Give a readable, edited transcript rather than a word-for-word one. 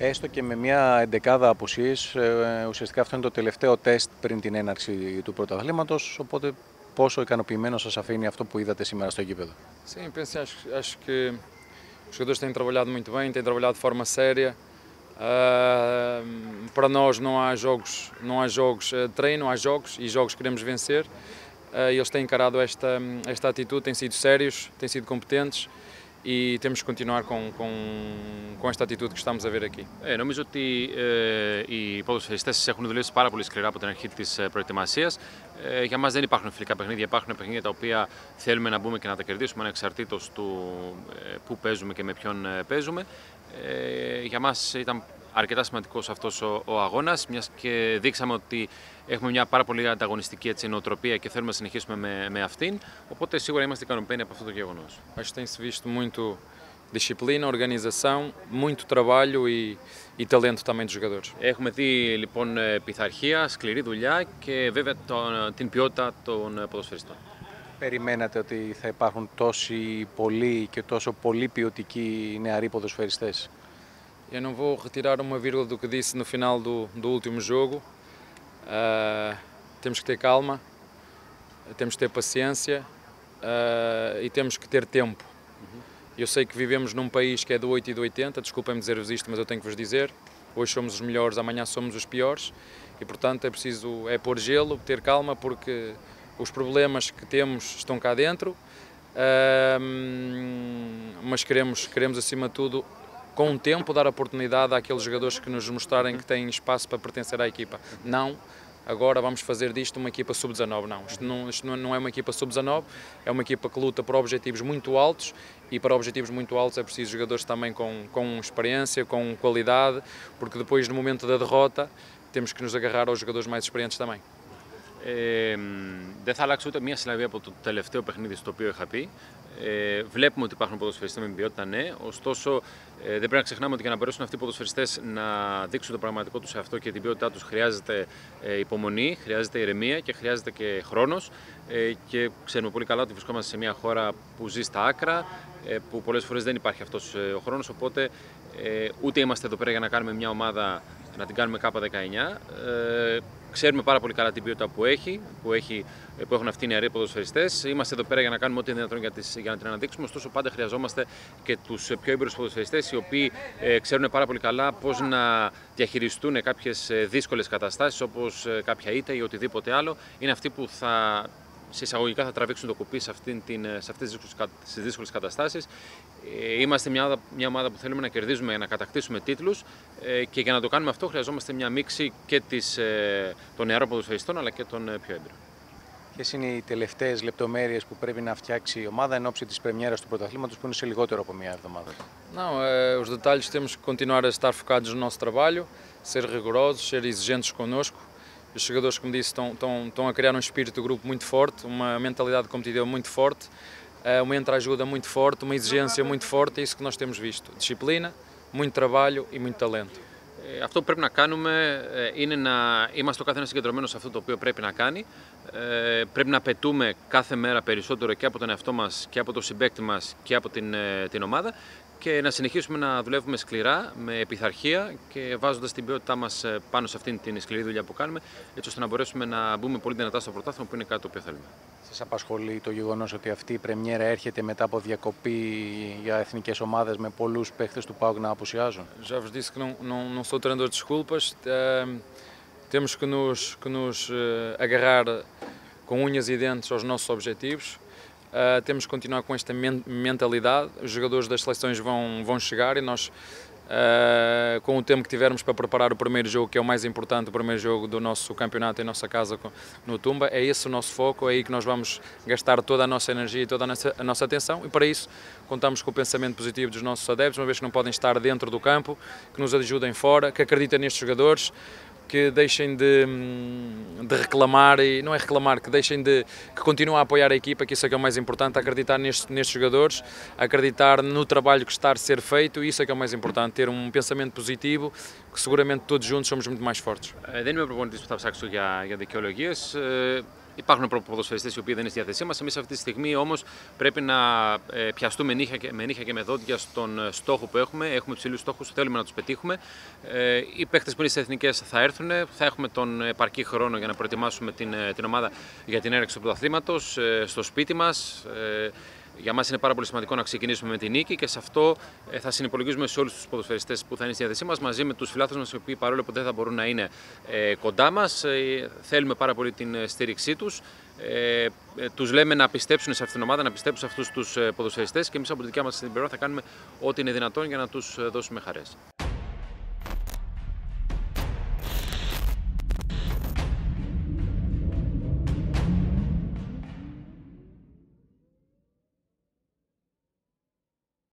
Έστω και με μια εντεκάδα απουσίες, ουσιαστικά αυτό είναι το τελευταίο τεστ πριν την έναρξη του πρωταθλήματος, οπότε πόσο ικανοποιημένο σας αφήνει αυτό που είδατε σήμερα στο γήπεδο? Sim, acho que os jogadores têm trabalhado muito bem, têm trabalhado de forma séria. Para nós não há jogos de treino, há jogos e jogos queremos vencer. Eles têm encarado esta atitude, têm sido sérios, têm sido competentes e temos que continuar com esta atitude que estamos a ver aqui. Νομίζω ότι οι ποδοσφαιριστές έχουν δουλέψει πάρα πολύ σκληρά από την αρχή της προετοιμασίας. Για μας δεν υπάρχουν φιλικά παιχνίδια, υπάρχουν παιχνίδια τα οποία θέλουμε να μπούμε και να τα κερδίσουμε ανεξαρτήτως του πού παίζουμε και με ποιον παίζουμε. Για μας ήταν αρκετά σημαντικός αυτός ο αγώνας, μιας και δείξαμε ότι έχουμε μια πάρα πολύ ανταγωνιστική νοοτροπία και θέλουμε να συνεχίσουμε με αυτήν, οπότε σίγουρα είμαστε ικανοποιημένοι από αυτό το γεγονός. Acho que tem-se visto muito disciplina, organização, muito trabalho e talento também dos jogadores. Έχουμε δει λοιπόν πειθαρχία, σκληρή δουλειά και βέβαια την ποιότητα των ποδοσφαιριστών. Περιμένατε ότι θα υπάρχουν τόσοι πολλοί και τόσο πολύ ποιοτικοί νεαροί ποδοσφαιριστές? Eu não vou retirar uma vírgula do que disse no final do último jogo. Temos que ter calma, temos que ter paciência e temos que ter tempo. Eu sei que vivemos num país que é do 8 e do 80, desculpem-me dizer-vos isto, mas eu tenho que vos dizer. Hoje somos os melhores, amanhã somos os piores e, portanto, é preciso pôr gelo, ter calma, porque os problemas que temos estão cá dentro, mas queremos acima de tudo, com o tempo, dar a oportunidade àqueles jogadores que nos mostrarem que têm espaço para pertencer à equipa. Não, agora vamos fazer disto uma equipa sub-19. Não, isto não é uma equipa sub-19, é uma equipa que luta por objetivos muito altos e para objetivos muito altos é preciso jogadores também com experiência, com qualidade, porque depois no momento da derrota temos que nos agarrar aos jogadores mais experientes também. Δεν θα αλλάξω ούτε μία συλλαβή από το τελευταίο παιχνίδι στο οποίο είχα πει. Βλέπουμε ότι υπάρχουν ποδοσφαιριστές με ποιότητα, ναι. Ωστόσο, δεν πρέπει να ξεχνάμε ότι για να μπορέσουν αυτοί οι ποδοσφαιριστές να δείξουν το πραγματικό τους εαυτό και την ποιότητά τους χρειάζεται υπομονή, χρειάζεται ηρεμία και χρειάζεται και χρόνος. Και ξέρουμε πολύ καλά ότι βρισκόμαστε σε μια χώρα που ζει στα άκρα, που πολλές φορές δεν υπάρχει αυτός ο χρόνος. Οπότε, ούτε είμαστε εδώ πέρα για να κάνουμε μια ομάδα να την κάνουμε K19. Ξέρουμε πάρα πολύ καλά την ποιότητα που έχουν αυτοί οι νεαροί ποδοσφαιριστές. Είμαστε εδώ πέρα για να κάνουμε ό,τι είναι δυνατόν για να την αναδείξουμε. Ωστόσο, πάντα χρειαζόμαστε και τους πιο έμπειρους ποδοσφαιριστές, οι οποίοι ξέρουν πάρα πολύ καλά πώς να διαχειριστούν κάποιες δύσκολες καταστάσεις, όπως κάποια ήττα ή οτιδήποτε άλλο. Είναι αυτοί που σε εισαγωγικά θα τραβήξουν το κουπί σε αυτές τις δύσκολες καταστάσεις. Είμαστε μια ομάδα που θέλουμε να κερδίζουμε, να κατακτήσουμε τίτλους και για να το κάνουμε αυτό χρειαζόμαστε μια μίξη και των νεαρών ποδοσφαιριστών αλλά και των πιο έμπειρων. Ποιες είναι οι τελευταίες λεπτομέρειες που πρέπει να φτιάξει η ομάδα εν ώψη της πρεμιέρας του πρωταθλήματος που είναι σε λιγότερο από μια εβδομάδα? Não, os detalhes temos que continuar a estar focados no nosso trabalho, ser rigorosos, ser exigentes connosco. Os jogadores, como disse, estão a criar um espírito de grupo muito forte, uma mentalidade competitiva muito forte, uma entreajuda muito forte, uma exigência muito forte, é isso que nós temos visto. Disciplina, muito trabalho e muito talento. Αυτό που πρέπει να κάνουμε είναι να είμαστε ο καθένας συγκεντρωμένος σε αυτό το οποίο πρέπει να κάνει. Πρέπει να πετούμε κάθε μέρα περισσότερο και από τον εαυτό μας και από το συμπαίκτη μας και από την ομάδα και να συνεχίσουμε να δουλεύουμε σκληρά, με πειθαρχία και βάζοντας την ποιότητά μας πάνω σε αυτήν την σκληρή δουλειά που κάνουμε, έτσι ώστε να μπορέσουμε να μπούμε πολύ δυνατά στο πρωτάθλημα που είναι κάτι το οποίο θέλουμε. Σας απασχολεί το γεγονός ότι αυτή η πρεμιέρα έρχεται μετά από διακοπή για εθνικές ομάδες με πολλούς παίχτες του ΠΑΟΚ να απουσιάζουν? Já vos disse que não sou treinador de desculpas, temos que nos agarrar com unhas e dentes aos nossos objetivos. Temos que continuar com esta mentalidade. Os jogadores das seleções vão chegar e nós, com o tempo que tivermos para preparar o primeiro jogo, que é o mais importante, o primeiro jogo do nosso campeonato em nossa casa no Tumba, é esse o nosso foco, é aí que nós vamos gastar toda a nossa energia e toda a nossa atenção e para isso contamos com o pensamento positivo dos nossos adeptos, uma vez que não podem estar dentro do campo, que nos ajudem fora, que acreditem nestes jogadores, que deixem de reclamar, e não é reclamar, que continuem a apoiar a equipa, que isso é que é o mais importante, acreditar nestes jogadores, acreditar no trabalho que está a ser feito, e isso é que é o mais importante, ter um pensamento positivo, que seguramente todos juntos somos muito mais fortes. Δεν είμαι προπονητής που θα ψάξω για δικαιολογίες. Υπάρχουν ποδοσφαιριστές οι οποίοι δεν είναι στη διάθεσή μας. Εμείς αυτή τη στιγμή όμως πρέπει να πιαστούμε με νύχια και με δόντια στον στόχο που έχουμε. Έχουμε ψηλούς στόχους, θέλουμε να τους πετύχουμε. Οι παίκτες που είναι στις εθνικές θα έρθουν. Θα έχουμε τον επαρκή χρόνο για να προετοιμάσουμε την ομάδα για την έναρξη του πρωταθλήματος στο σπίτι μας. Για μας είναι πάρα πολύ σημαντικό να ξεκινήσουμε με την νίκη και σε αυτό θα συνυπολογίζουμε σε όλους τους ποδοσφαιριστές που θα είναι στη διάθεσή μας, μαζί με τους φιλάθλους μας, οι οποίοι παρόλο που δεν θα μπορούν να είναι κοντά μας, θέλουμε πάρα πολύ την στήριξή τους. Τους λέμε να πιστέψουν σε αυτήν την ομάδα, να πιστέψουν σε αυτούς τους ποδοσφαιριστές και εμείς από τη δικιά μας την πλευρά θα κάνουμε ό,τι είναι δυνατόν για να τους δώσουμε χαρές.